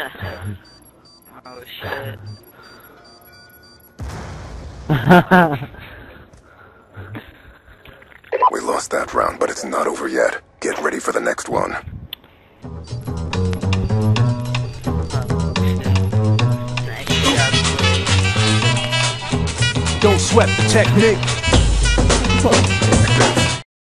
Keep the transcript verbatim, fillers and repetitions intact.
Oh shit. We lost that round, but it's not over yet. Get ready for the next one. Don't sweat the technique.